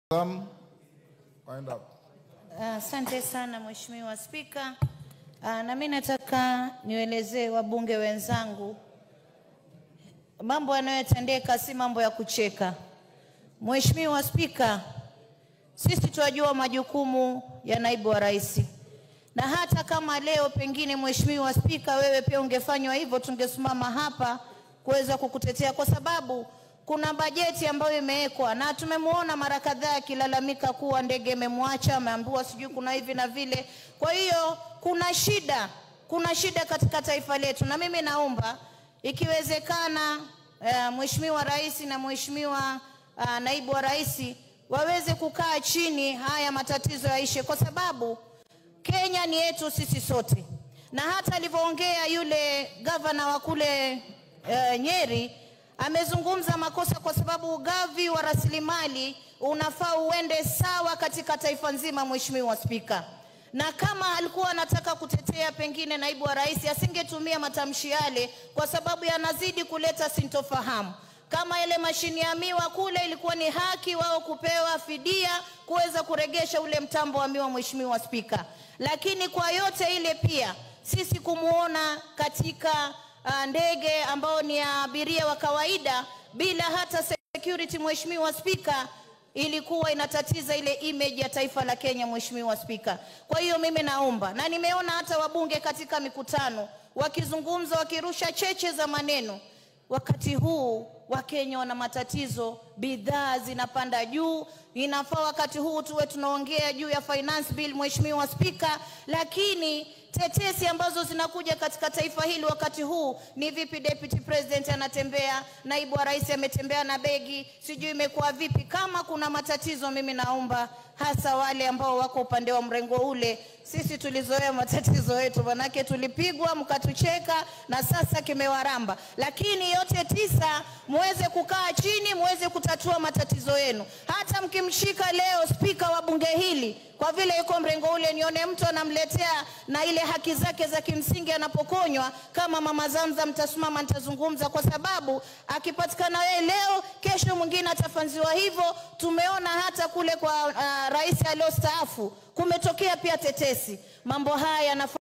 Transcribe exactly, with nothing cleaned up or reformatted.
Asante uh, sana Mheshimiwa Spika. Uh, na mimi nataka nielezee wabunge wenzangu mambo yanayotendeka si mambo ya kucheka. Mheshimiwa Spika, sisi tunajua majukumu ya naibu wa rais. Na hata kama leo pengine Mheshimiwa Spika wewe pia ungefanywa hivyo, tungesimama hapa kuweza kukutetea, kwa sababu kuna bajeti ambayo imewekwa na tumemuona mara kadhaa akilalamika kuwa ndege imemwacha, ameambiwa sijui kuna hivi na vile. Kwa hiyo kuna shida, kuna shida katika taifa letu, na mimi naomba ikiwezekana uh, Mheshimiwa Rais na Mheshimiwa uh, naibu wa rais waweze kukaa chini, haya matatizo yaishe, kwa sababu Kenya ni yetu sisi sote. Na hata alivyoongea yule governor wa kule uh, Nyeri, amezungumza makosa, kwa sababu ugavi wa rasilimali unafaa uende sawa katika taifa nzima. Mheshimiwa Spika, na kama alikuwa anataka kutetea pengine naibu wa rais, asingetumia matamshi yale, kwa sababu yanazidi kuleta sintofahamu. Kama ile mashini ya miwa kule ilikuwa ni haki wao kupewa fidia kuweza kuregesha ule mtambo wa miwa, Mheshimiwa Spika. Lakini kwa yote ile pia sisi kumuona katika uh, ndege ambao ni abiria wa kawaida bila hata security, Mheshimiwa Spika, ilikuwa inatatiza ile image ya taifa la Kenya, Mheshimiwa Spika. Kwa hiyo mimi naomba, na nimeona hata wabunge katika mikutano wakizungumza, wakirusha cheche za maneno. Wakati huu Wakenya wana matatizo, bidhaa zinapanda juu. Inafaa wakati huu tuwe tunaongea juu ya finance bill, Mheshimiwa Spika, lakini tetesi ambazo zinakuja katika taifa hili wakati huu ni vipi deputy president anatembea, naibu wa rais ametembea na begi, sijui imekuwa vipi. Kama kuna matatizo, mimi naomba hasa wale ambao wako upande wa mrengo ule, sisi tulizoea matatizo yetu, manake tulipigwa mkatucheka na sasa kimewaramba. Lakini yote tisa, muweze kukaa chini, muweze kutatua matatizo yenu. Hata mkimshika leo spika wa bunge hili, kwa vile yuko mrengo ule, nione mtu anamletea na ile haki zake za kimsingi anapokonywa, kama mama Zamzam, mtasimama nitazungumza, kwa sababu akipatikana yeye leo, kesho mwingine atafanziwa hivyo. Tumeona hata kule kwa uh, rais aliyostaafu kumetokea pia tetesi. Mambo haya yanafaa